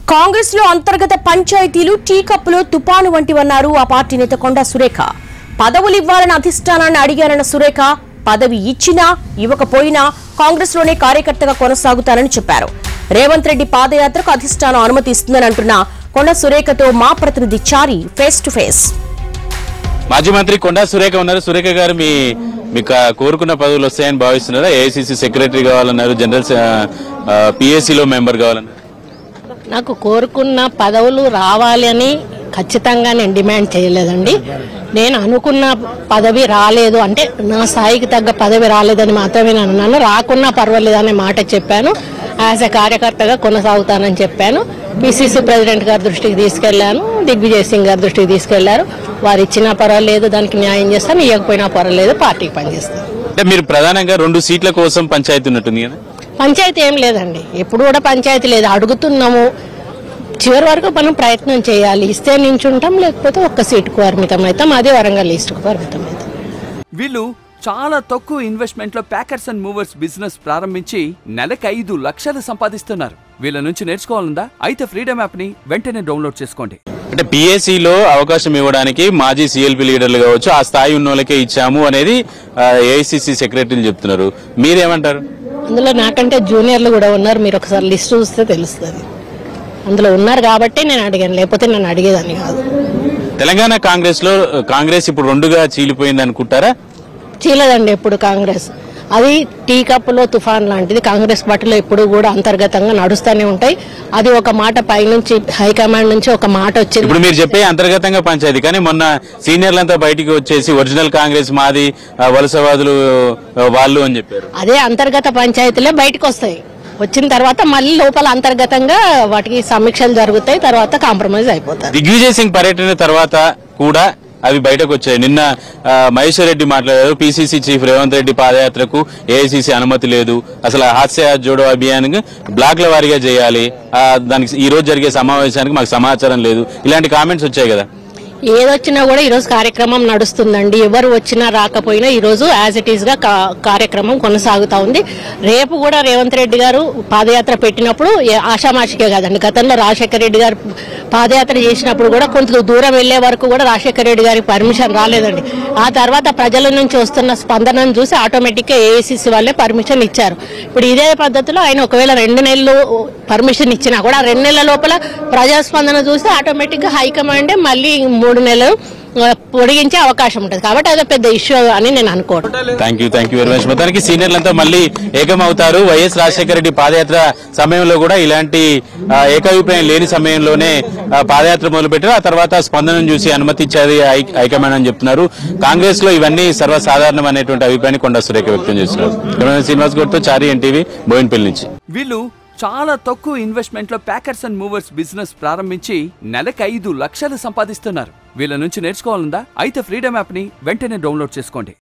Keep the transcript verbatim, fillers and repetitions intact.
కాంగ్రెస్ లో అంతర్గత పంచాయతీలు టీ కప్పులో తుపాను వంటివన్నారు ఆ పార్టీ నేత కొండా సురేఖ. పదవులు ఇవ్వాలని అధిష్టానాన్ని అడిగారన్న సురేఖ, పదవి ఇచ్చినా ఇవ్వకపోయినా కాంగ్రెస్ లోనే కార్యకర్తగా కొనసాగుతానని చెప్పారు. రేవంత్ రెడ్డి పాదయాత్రకు అధిష్టానం అనుమతి ఇస్తుందని అంటున్న కొండా సురేఖతో మా ప్రతినిధి చారి ఫేస్ టు ఫేస్. మాజీ మంత్రి కొండా సురేఖ ఉన్నారు. సురేఖ గారు, మీ మీకు కోరుకున్న పదవులు వస్తాయని భావిస్తున్నారా? ఏఐసిసి సెక్రటరీ కావాలన్నారు, జనరల్ పిఎస్సిలో మెంబర్ కావాలన్నారు. నాకు కోరుకున్న పదవులు రావాలి అని ఖచ్చితంగా నేను డిమాండ్ చేయలేదండి. నేను అనుకున్న పదవి రాలేదు అంటే నా స్థాయికి తగ్గ పదవి రాలేదని మాత్రమే నేను అన్నాను. రాకున్నా పర్వాలేదు అనే మాట చెప్పాను. యాజ్ ఎ కార్యకర్తగా కొనసాగుతానని చెప్పాను. పిసిసి ప్రెసిడెంట్ గారి దృష్టికి తీసుకెళ్లాను, దిగ్విజయ్ సింగ్ గారి దృష్టికి తీసుకెళ్లారు. వారు ఇచ్చినా పర్వాలేదు, దానికి న్యాయం చేస్తాను, ఇవ్వకపోయినా పర్వాలేదు, పార్టీకి పనిచేస్తాను. అంటే మీరు ప్రధానంగా రెండు సీట్ల కోసం పంచాయతీ ఉన్నట్టుంది కదా? పంచాయతీ ఏం లేదండి, ఎప్పుడు కూడా పంచాయతీ లేదు. అడుగుతున్నాము, చివరి వరకు మనం ప్రయత్నం చేయాలి. ఇస్తే నించుంటాం, లేకపోతే ఒక్క సీటుకు పరిమితం అవుతాం. అదే వరంగల్ లిస్టుకు పరిమితం అవుతాం. వీళ్ళు చాలా తక్కువ ఇన్వెస్ట్మెంట్ లో ప్యాకర్స్ అండ్ మూవర్స్ బిజినెస్ ప్రారంభించి నెలకు ఐదు లక్షలు సంపాదిస్తున్నారు. వీళ్ళ నుంచి నేర్చుకోవాలందా? అయితే ఫ్రీడమ్ యాప్ ని వెంటనే డౌన్లోడ్ చేసుకోండి. అంటే పిఎస్సిలో అవకాశం ఇవ్వడానికి మాజీ సిఎల్పి లీడర్లు కావచ్చు, ఆ స్థాయి ఉన్న వాళ్ళకే ఇచ్చాము అనేది ఏఐసిసి సెక్రటరీలు చెప్తున్నారు. మీరేమంటారు? అందులో నాకంటే జూనియర్లు కూడా ఉన్నారు. మీరు ఒకసారి లిస్ట్ చూస్తే తెలుస్తుంది. అందులో ఉన్నారు కాబట్టి నేను అడిగాను, లేకపోతే నేను అడిగేదాన్ని కాదు. తెలంగాణ కాంగ్రెస్ లో కాంగ్రెస్ ఇప్పుడు రెండుగా చీలిపోయింది అనుకుంటారా? చీలదండి ఎప్పుడు కాంగ్రెస్. అది టీ కప్పులో తుఫాన్ లాంటిది. కాంగ్రెస్ పార్టీలో ఎప్పుడు కూడా అంతర్గతంగా నడుస్తూనే ఉంటాయి. అది ఒక మాట పైనుంచి హైకమాండ్ నుంచి ఒక మాట వచ్చింది. ఇప్పుడు మీరు చెప్పే అంతర్గతంగా పంచాయతీ, కానీ మొన్న సీనియర్లంతా బయటికి వచ్చేసి ఒరిజినల్ కాంగ్రెస్ మాది, వలసవాదులు వాళ్ళు అని చెప్పారు. అదే అంతర్గత పంచాయతీలే బయటకు వస్తాయి. వచ్చిన తర్వాత మళ్ళీ లోపల అంతర్గతంగా వాటికి సమీక్షలు జరుగుతాయి, తర్వాత కాంప్రమైజ్ అయిపోతాయి. దిగ్విజయ్ సింగ్ పర్యటన తర్వాత కూడా అవి బయటకు వచ్చాయి. నిన్న మహేశ్వర్ రెడ్డి మాట్లాడారు, పిసిసి చీఫ్ రేవంత్ రెడ్డి పాదయాత్రకు ఏఐసిసి అనుమతి లేదు, అసలు హాస్య జోడో అభియాన్ బ్లాక్ల వారీగా చేయాలి, దానికి ఈ రోజు జరిగే సమావేశానికి మాకు సమాచారం లేదు, ఇలాంటి కామెంట్స్ వచ్చాయి కదా. ఏదొచ్చినా కూడా ఈరోజు కార్యక్రమం నడుస్తుందండి. ఎవరు వచ్చినా రాకపోయినా ఈరోజు యాజ్ ఇట్ ఈస్ గా కార్యక్రమం కొనసాగుతా ఉంది. రేపు కూడా రేవంత్ రెడ్డి గారు పాదయాత్ర పెట్టినప్పుడు ఆషామాషికే కాదండి. గతంలో రాజశేఖర రెడ్డి గారు పాదయాత్ర చేసినప్పుడు కూడా కొంత దూరం వెళ్లే వరకు కూడా రాజశేఖర రెడ్డి గారికి పర్మిషన్ రాలేదండి. ఆ తర్వాత ప్రజల నుంచి వస్తున్న స్పందనను చూసి ఆటోమేటిక్ గా ఏఐసిసి వాళ్ళే పర్మిషన్ ఇచ్చారు. ఇప్పుడు ఇదే పద్ధతిలో ఆయన ఒకవేళ రెండు నెలలు పర్మిషన్ ఇచ్చినా కూడా రెండు నెలల లోపల ప్రజాస్పందన చూసి ఆటోమేటిక్ గా హైకమాండే మళ్ళీ మూడు నెలలు పొడిగించే అవకాశం ఉంటుంది. కాబట్టి అదే పెద్ద ఇష్యూ అని నేను అనుకోవడం. Thank you thank you very much. మొత్తానికి సీనియర్లంతా మళ్ళీ ఏకమవుతారు. వైఎస్ రాజశేఖర రెడ్డి పాదయాత్ర సమయంలో కూడా ఇలాంటి ఏకాభిప్రాయం లేని సమయంలోనే పాదయాత్ర మొదలుపెట్టారు. ఆ తర్వాత స్పందనను చూసి అనుమతి ఇచ్చేది హైకమాండ్ అని చెప్తున్నారు. కాంగ్రెస్ లో ఇవన్నీ సర్వసాధారణం అనేటువంటి అభిప్రాయాన్ని కొండా సురేఖ వ్యక్తం చేస్తున్నారు. శ్రీనివాస్ గౌడ్తో చారి ఎన్టీవీ, బోయిన్పల్లి నుంచి. వీళ్ళు చాలా తక్కువ ఇన్వెస్ట్మెంట్ లో ప్యాకర్స్ అండ్ మూవర్స్ బిజినెస్ ప్రారంభించి నెలకు ఐదు లక్షలు సంపాదిస్తున్నారు. వీళ్ళ నుంచి నేర్చుకోవాలందా? అయితే ఫ్రీడమ్ యాప్ ని వెంటనే డౌన్లోడ్ చేసుకోండి.